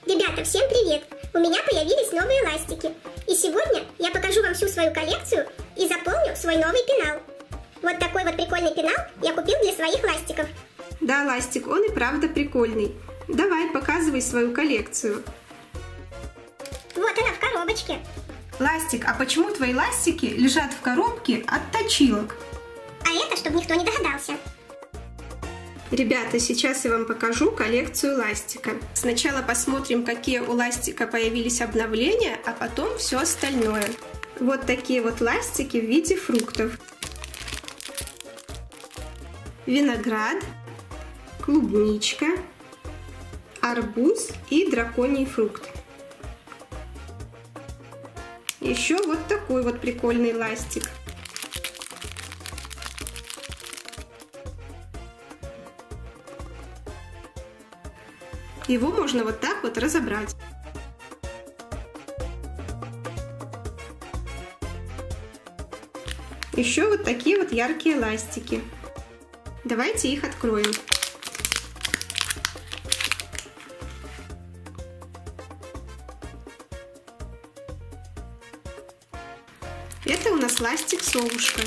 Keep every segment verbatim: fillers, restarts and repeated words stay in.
Ребята, всем привет! У меня появились новые ластики. И сегодня я покажу вам всю свою коллекцию и заполню свой новый пенал. Вот такой вот прикольный пенал я купил для своих ластиков. Да, Ластик, он и правда прикольный. Давай, показывай свою коллекцию. Вот она в коробочке. Ластик, а почему твои ластики лежат в коробке от точилок? А это, чтобы никто не догадался. Ребята, сейчас я вам покажу коллекцию ластика. Сначала посмотрим, какие у ластика появились обновления, а потом все остальное. Вот такие вот ластики в виде фруктов. Виноград, клубничка, арбуз и драконий фрукт. Еще вот такой вот прикольный ластик. Его можно вот так вот разобрать. Еще вот такие вот яркие ластики. Давайте их откроем. Это у нас ластик совушка.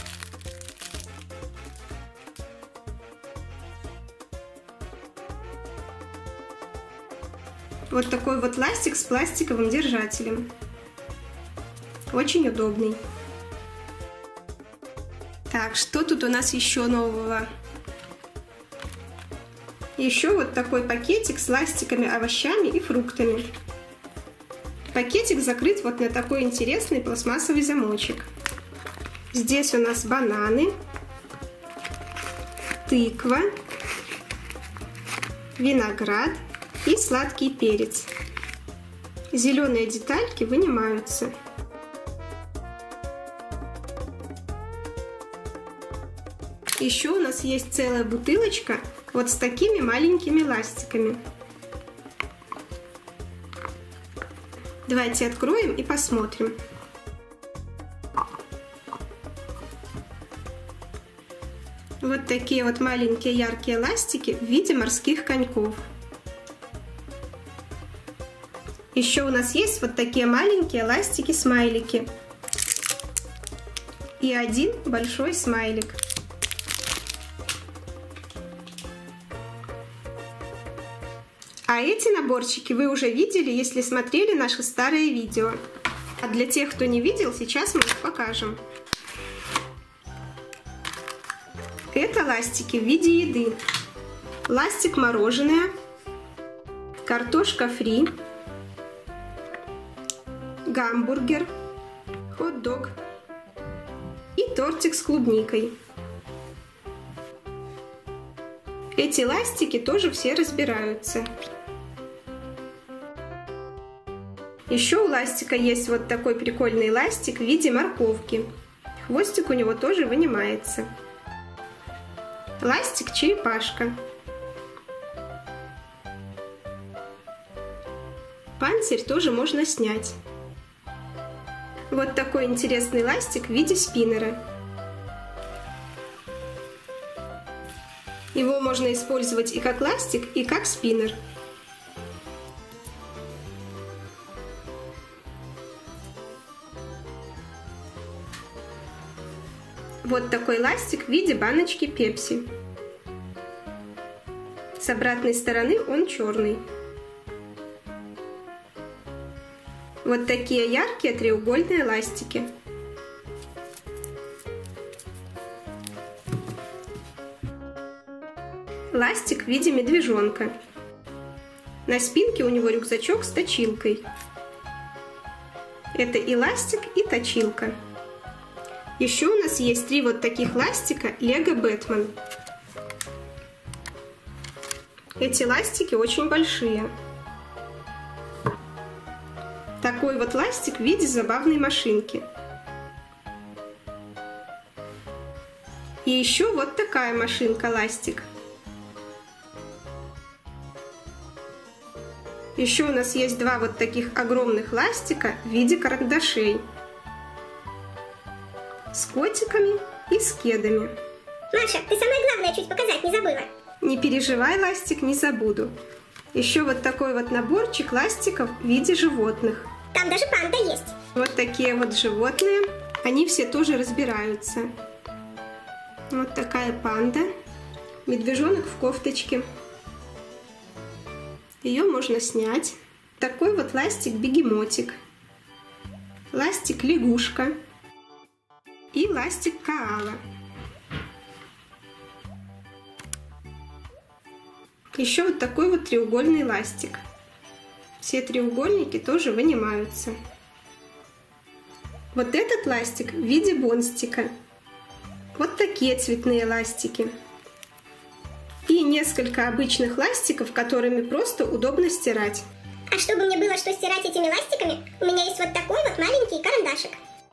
Вот такой вот ластик с пластиковым держателем. Очень удобный. Так, что тут у нас еще нового? Еще вот такой пакетик с ластиками, овощами и фруктами. Пакетик закрыт вот на такой интересный пластмассовый замочек. Здесь у нас бананы, тыква, виноград и сладкий перец. Зеленые детальки вынимаются. Еще у нас есть целая бутылочка вот с такими маленькими ластиками. Давайте откроем и посмотрим. Вот такие вот маленькие яркие ластики в виде морских коньков. Еще у нас есть вот такие маленькие ластики-смайлики. И один большой смайлик. А эти наборчики вы уже видели, если смотрели наши старые видео. А для тех, кто не видел, сейчас мы их покажем. Это ластики в виде еды. Ластик мороженое, картошка фри, гамбургер, хот-дог и тортик с клубникой. Эти ластики тоже все разбираются. Еще у ластика есть вот такой прикольный ластик в виде морковки. Хвостик у него тоже вынимается. Ластик черепашка. Панцирь тоже можно снять. Вот такой интересный ластик в виде спиннера. Его можно использовать и как ластик, и как спиннер. Вот такой ластик в виде баночки пепси. С обратной стороны он черный. Вот такие яркие треугольные ластики. Ластик в виде медвежонка. На спинке у него рюкзачок с точилкой. Это и ластик, и точилка. Еще у нас есть три вот таких ластика Лего Бэтмен. Эти ластики очень большие. Такой вот ластик в виде забавной машинки. И еще вот такая машинка ластик. Еще у нас есть два вот таких огромных ластика в виде карандашей. С котиками и с кедами. Маша, ты самое главное чуть показать не забыла. Не переживай, Ластик, не забуду. Еще вот такой вот наборчик ластиков в виде животных. Там даже панда есть. Вот такие вот животные. Они все тоже разбираются. Вот такая панда. Медвежонок в кофточке. Ее можно снять. Такой вот ластик-бегемотик. Ластик-лягушка. И ластик-коала. Еще вот такой вот треугольный ластик. Все треугольники тоже вынимаются. Вот этот ластик в виде бонстика. Вот такие цветные ластики. И несколько обычных ластиков, которыми просто удобно стирать. А чтобы мне было что стирать этими ластиками, у меня есть вот такой вот маленький карандашик.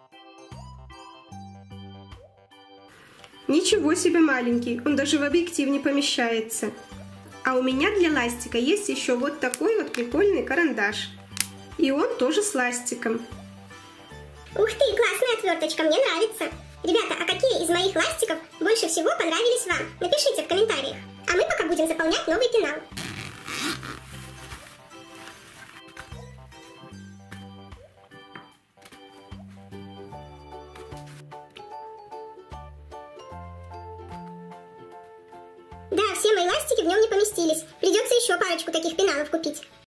Ничего себе маленький, он даже в объектив не помещается. А у меня для ластика есть еще вот такой вот прикольный карандаш. И он тоже с ластиком. Ух ты, классная отверточка, мне нравится. Ребята, а какие из моих ластиков больше всего понравились вам? Напишите в комментариях. А мы пока будем заполнять новый пенал. Да, все мои ластики в нем не поместились. Придется еще парочку таких пеналов купить.